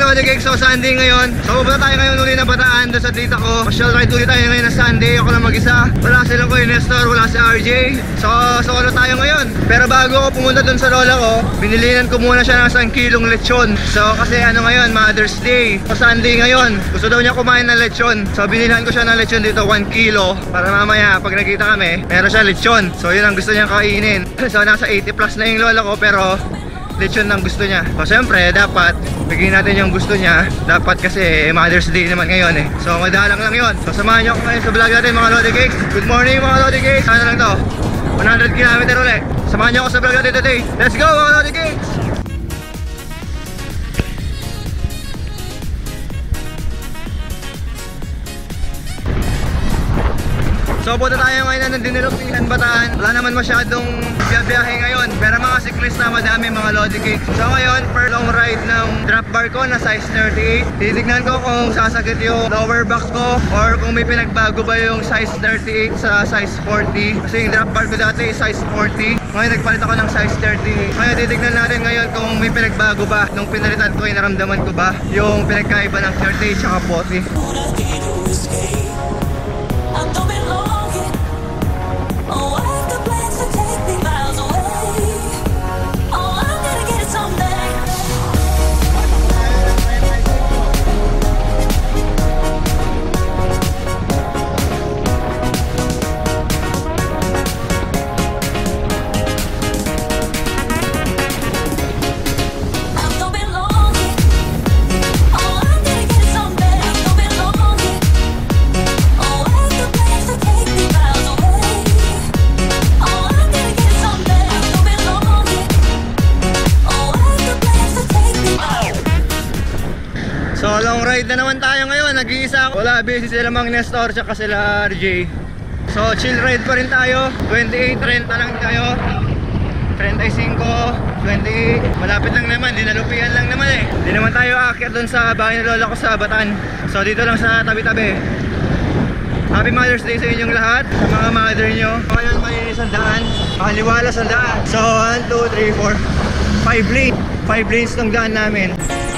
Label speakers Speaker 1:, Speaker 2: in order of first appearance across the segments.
Speaker 1: LODICAKES, so Sunday ngayon. So pupunta tayo ngayon uli na Bataan doon sa tita ko. Pasyal ride ulit tayo ngayon na Sunday. Ako lang mag-isa. Wala silang Kuya Nestor, wala si RJ. So solo tayo ngayon. Pero bago ako pumunta doon sa lola ko, binilinan ko muna siya ng 1 kilong lechon. So kasi ano ngayon, Mother's Day. So Sunday ngayon, gusto daw niya kumain ng lechon. So binilihan ko siya ng lechon dito, 1 kilo. Para mamaya pag nakita kami, meron siya lechon. So yun ang gusto niya kainin. So nasa 80 plus na yung lola ko, pero lechon ang gusto niya. So syempre dapat bigyan natin yung gusto niya. Dapat kasi Mother's Day naman ngayon eh. So madalang lang yun. So samahan niyo ako ngayon sa vlog natin mga LODICAKES. Good morning mga LODICAKES. Ano lang to? 100 km ulit. Samahan niyo ako sa vlog natin today. Let's go mga LODICAKES! So punta tayo ngayon ng Dinilupihan, Bataan. Wala naman masyadong biyahe ngayon, pero mga siklista madami mga LODICAKES. So ngayon, per long ride ng drop bar ko na size 38. Titignan ko kung sasakit yung lower back ko or kung may pinagbago ba yung size 38 sa size 40. Kasi yung drop bar ko dati size 40. Ngayon nagpalit ako ng size 38. Ngayon titignan natin ngayon kung may pinagbago ba. Nung pinalitan ko, naramdaman ko ba yung pinagkaiba ng 38 tsaka 40. So long ride na naman tayo ngayon, nag-iisa ako. Wala, busy sila Mang Nestor tsaka sila RJ. So chill ride pa rin tayo. 28, 30 lang tayo. 35, 28. Malapit lang naman, dinalupian lang naman eh. Di naman tayo aakyat dun sa bahay ng lola ko sa Bataan. So dito lang sa tabi-tabi. Happy Mother's Day sa inyong lahat, sa mga mother nyo. Ngayon malinis ang daan, makaliwalas ang daan. So 1, 2, 3, 4 5 lanes, 5 lanes ng daan namin.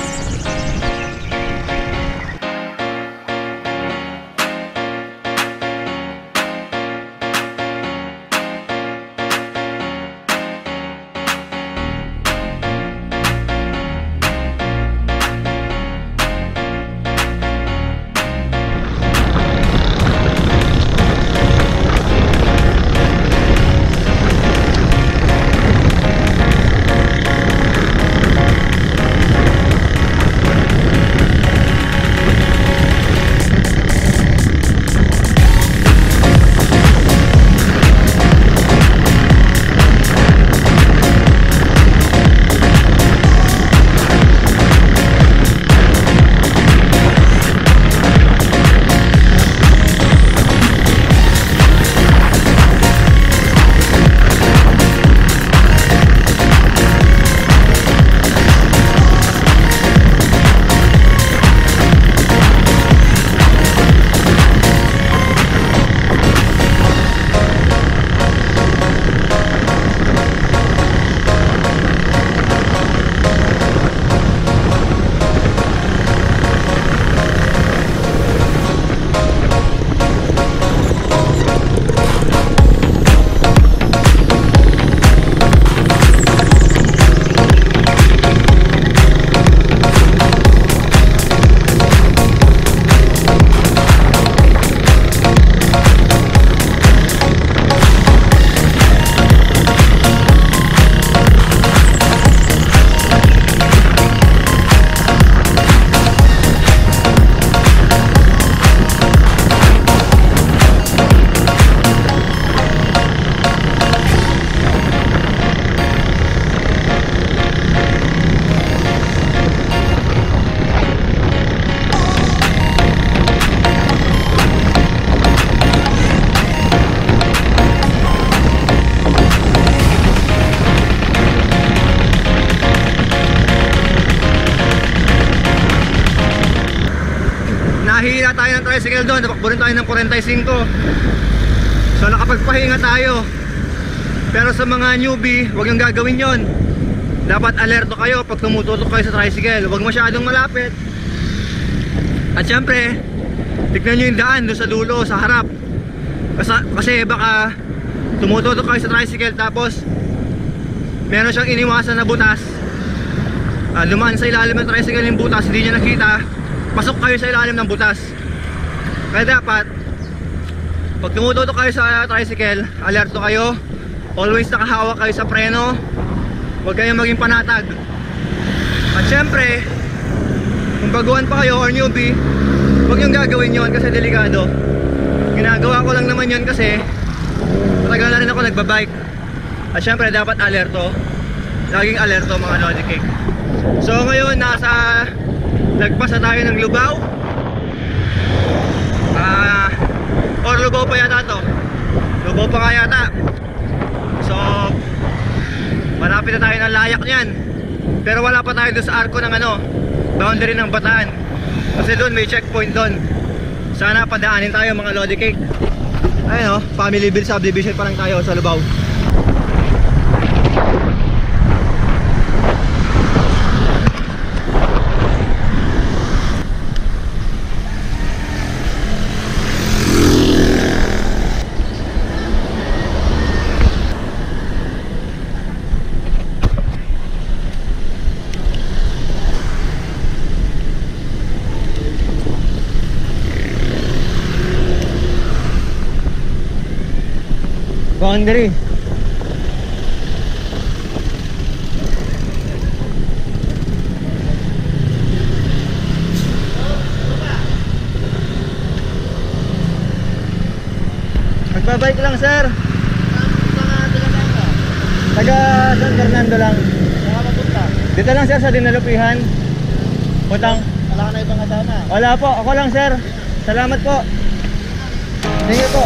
Speaker 1: Nahihila tayo ng tricycle doon, napakbo rin tayo ng 45. So nakapagpahinga tayo. Pero sa mga newbie, huwag yung gagawin yon. dapat alerto kayo pag tumututok kayo sa tricycle. Huwag masyadong malapit. At syempre, tignan nyo yung daan doon sa dulo, sa harap. Kasi baka tumututok kayo sa tricycle tapos meron siyang iniwasan na butas. Dumaan sa ilalim ng tricycle yung butas, hindi nyo nakita, pasok kayo sa ilalim ng butas. Kaya dapat pag tumututok kayo sa tricycle, alerto kayo. Always nakahawak kayo sa preno. Huwag kayong maging panatag. At syempre, kung baguhan pa kayo or newbie, huwag yung gagawin yun kasi delikado. Ginagawa ko lang naman yun kasi matagal na rin ako nagbabike. At syempre dapat alerto. Laging alerto mga LODICAKES. So ngayon lagpas na tayo ng Lubao. Or Lubao pa yata to. Lubao pa nga yata. So malapit na tayo ng layak niyan. Pero wala pa tayo doon sa arko ng boundary ng Bataan. Kasi doon may checkpoint doon. Sana padaanin tayo mga LODICAKES. Ayun family bill subdivision pa lang tayo sa Lubao. Boundary. Magbabike lang sir. Taga San Fernando lang. Saan mapunta? Dito lang sir sa Dinalupihan. Putang. Wala ka na ibang kasama? Wala po, ako lang sir. Salamat po. Thank you po.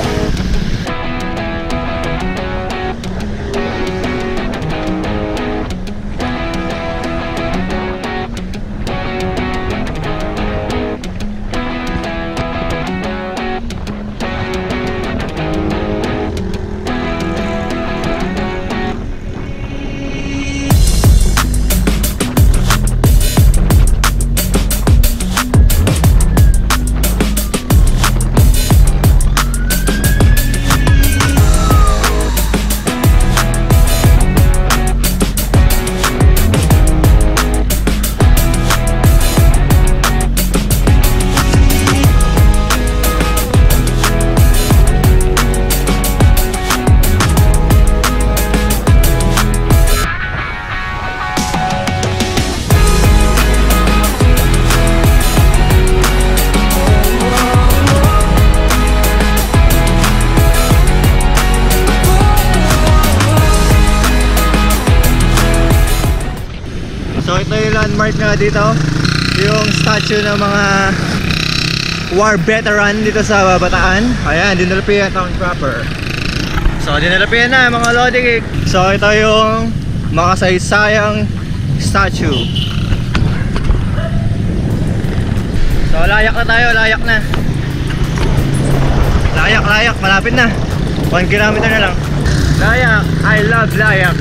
Speaker 1: So ito yung landmark nga dito, yung statue ng mga war veteran dito sa Bataan. Ayan, Dinalupihan town proper. So Dinalupihan na mga LODICAKES. So ito yung makasaysayang statue. So layak na tayo, layak na. Layak, malapit na. 1 kilometer na lang. Layak, I love layak.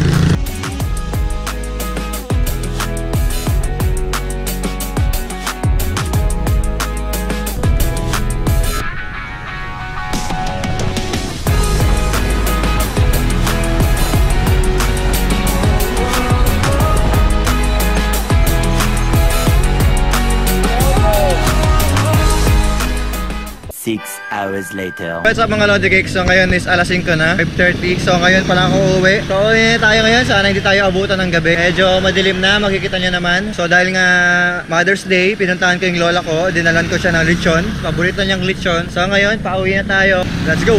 Speaker 2: Hours later.
Speaker 1: What's up mga LODICAKES? So ngayon is alas 5 na, 5:30. So ngayon pa lang ako uuwi. So uwi tayo ngayon, sana hindi tayo abutan ng gabi. Medyo madilim na, makikita nyo naman. So dahil nga Mother's Day, pinuntahan ko yung lola ko. Dinalan ko siya ng lechon. Paborito niyang lechon. So ngayon, pauwi na tayo. Let's go!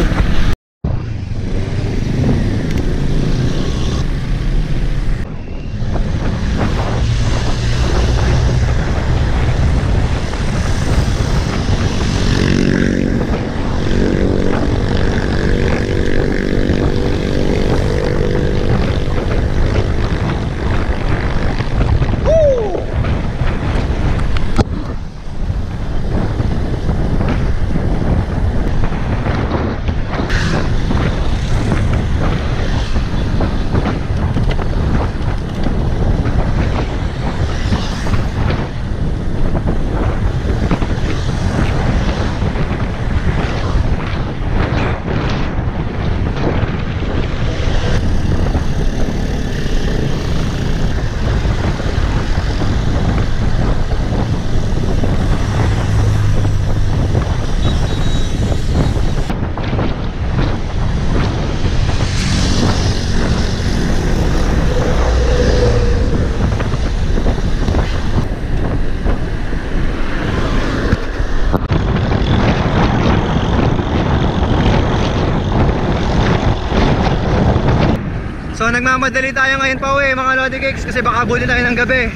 Speaker 1: nagmamadali tayo ngayon pa uwi mga LODICAKES kasi baka abutin tayo ng gabi.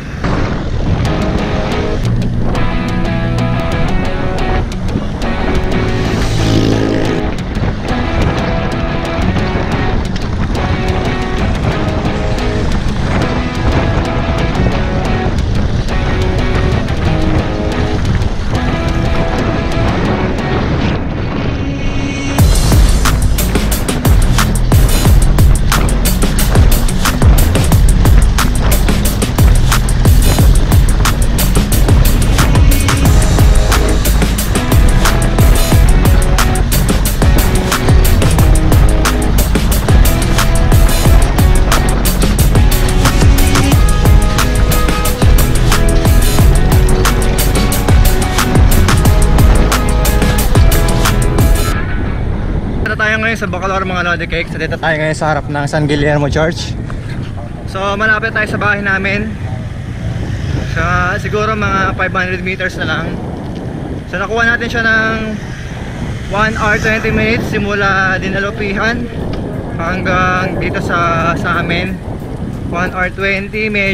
Speaker 1: Tayo ngayon sa Bacolor mga LODICAKES. Dito tayo ngayon sa harap ng San Guillermo Church. So malapit tayo sa bahay namin. Siguro mga 500 meters na lang. So nakuha natin siya ng 1 hour 20 minutes simula Dinalupihan hanggang dito sa amin. 1 hour 20.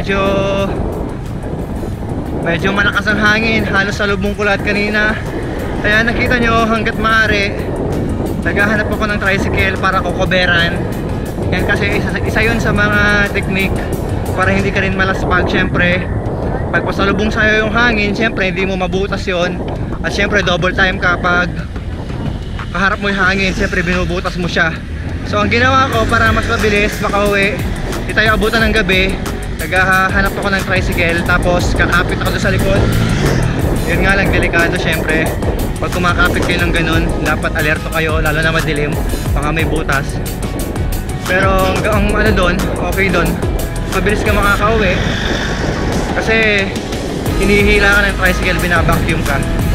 Speaker 1: Medyo malakas ang hangin. Halos salubong ko lahat kanina. Kaya nakita nyo hanggat maaari naghahanap ako ng tricycle para kukoberan. Yan kasi isa yun sa mga technique para hindi ka rin malaspag. Syempre pag pasalubong sa'yo yung hangin, syempre hindi mo mabutas yon. At syempre double time kapag kaharap mo yung hangin, syempre binubutas mo siya. So ang ginawa ko para mas mabilis makauwi, di tayo abutan ng gabi, naghahanap ako ng tricycle tapos kakapit ako doon sa likod. Yun nga lang, delikado syempre. Pag kumakapit kayo ng ganun, dapat alerto kayo, lalo na madilim, baka may butas. Pero ang ano doon, okay doon, mabilis ka makakauwi kasi hinihila ka ng tricycle, binabacuum ka.